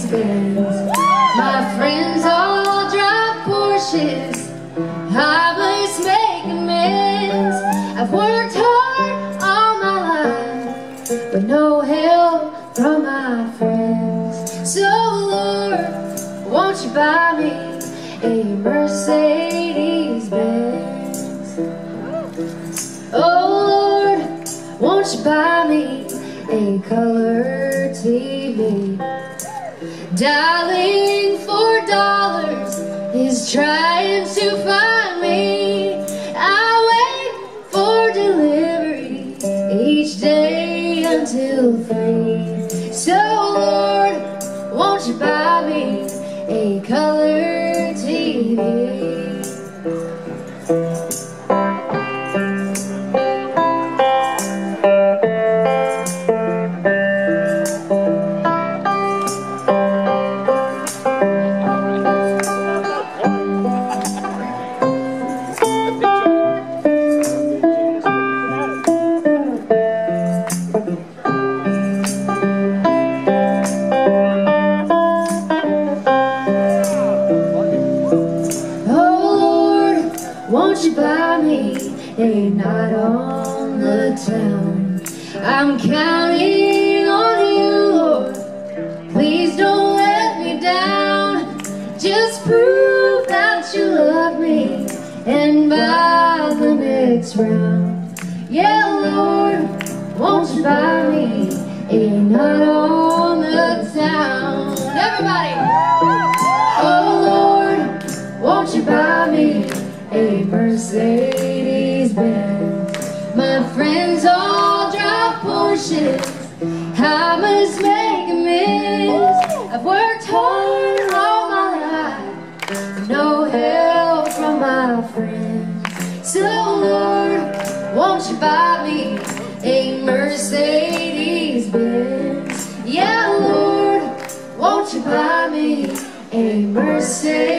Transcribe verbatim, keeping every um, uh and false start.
Mercedes-Benz. My friends all drive Porsches. I must make amends. I've worked hard all my life, but no help from my friends. So Lord, won't you buy me a Mercedes-Benz? Oh Lord, won't you buy me a color T V? Dialing for dollars is trying to find me. I wait for delivery each day until three. So Lord, won't you buy me a color T V? Won't you buy me a night on the town? I'm counting on you, Lord. Please don't let me down. Just prove that you love me, and by the next round, yeah, Lord, won't you buy me a night on the town? Everybody! Oh Lord, won't you buy me a Mercedes-Benz? My friends all drive Porsches. I must make amends. I've worked hard all my life, no help from my friends. So Lord, won't you buy me a Mercedes-Benz? Yeah, Lord, won't you buy me a Mercedes-Benz?